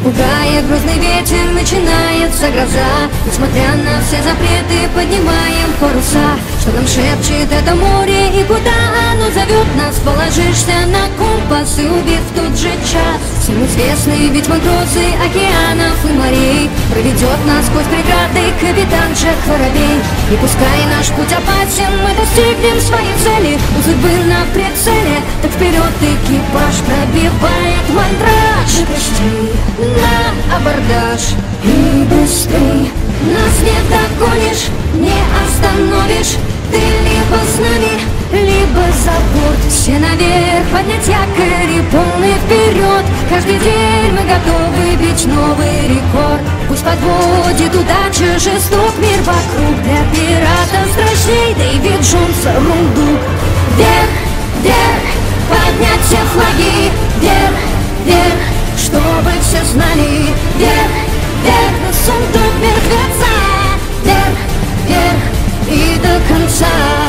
Пугает грозный ветер, начинается гроза. Несмотря на все запреты, поднимаем паруса. Что нам шепчет это море и куда оно зовет нас? Положишься на компас и убив в тот же час. Всем известный ведь угрозы океанов и морей проведет нас сквозь преграды капитан Джек Воробей. И пускай наш путь опасен, мы достигнем своей цели. У судьбы на прицеле, так вперед экипаж пробивает мандраж. Пусти на абордаж и быстрей, нас не догонишь, не остановишь. Ты либо с нами, либо за борт. Все наверх, поднять якорь и полный вперед. Каждый день мы готовы бить новый рекорд. Пусть подводит удача, жесток мир вокруг. Для пиратов страшней Дэвид Джонс рундук. Вверх, вверх, поднять все флаги. Вверх, вверх, чтобы все знали. Вверх, вверх, на сундук мертвеца. Вверх, вверх и до конца.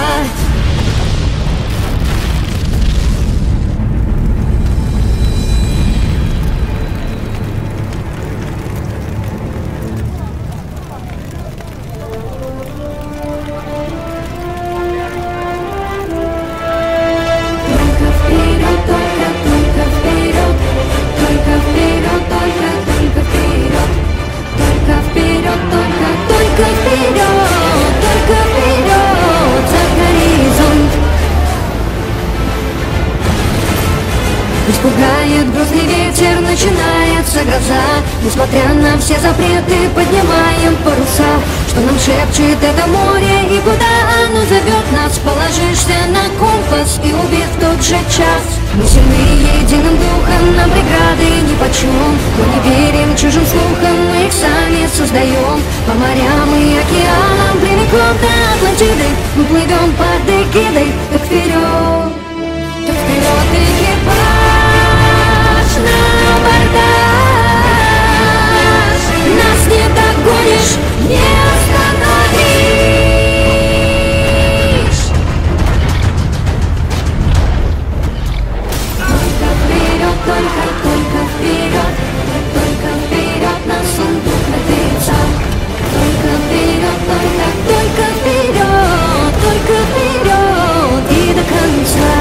Пугает грозный ветер, начинается гроза. Несмотря на все запреты, поднимаем паруса. Что нам шепчет это море и куда оно зовет нас? Положишься на компас и убив в тот же час. Мы сильны единым духом, нам преграды нипочем. Мы не верим чужим слухам, мы их сами создаем. По морям и океанам прямиком до Атлантиды мы плывем под эгидой. Так вперед экипаж. На абордаж, нас не догонишь, не остановишь. Только вперед, только вперед, только вперед на сундук мертвеца. Только вперед, только вперед, только вперед и до конца.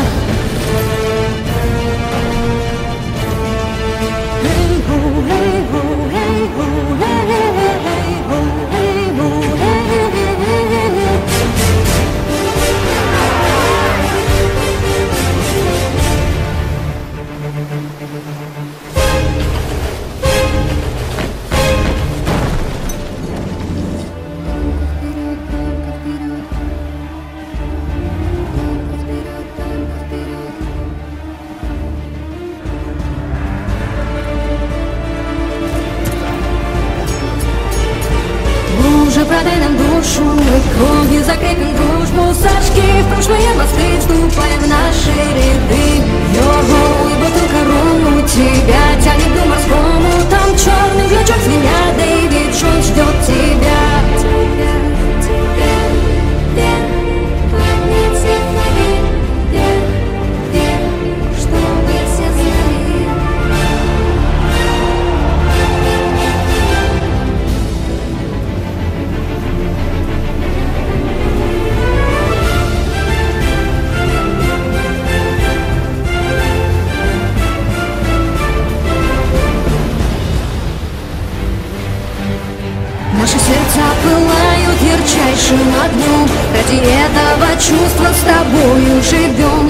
Продай нам душу, мы кровью закрепим дружбу. Сожги в прошлые мосты, вступаем в наши ряды. Йогу и бутылка рому, тебя тянет к морскому. Там черным ключом свинья, Дэвид Джонс ждет тебя. Наши сердца пылают ярчайшим огнем. Ради этого чувства с тобою живем.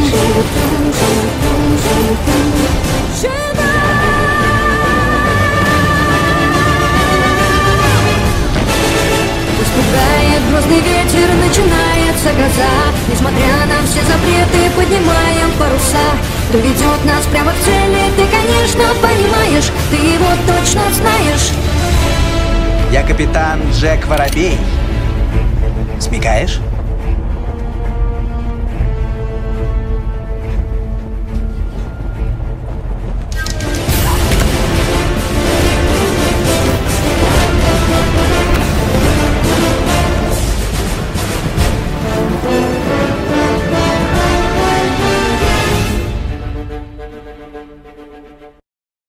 Пусть пугает грозный ветер, начинается гроза. Несмотря на все запреты, поднимаем паруса. Кто ведет нас прямо к цели, ты, конечно, понимаешь. Ты его точно знаешь. Я капитан Джек Воробей. Смекаешь?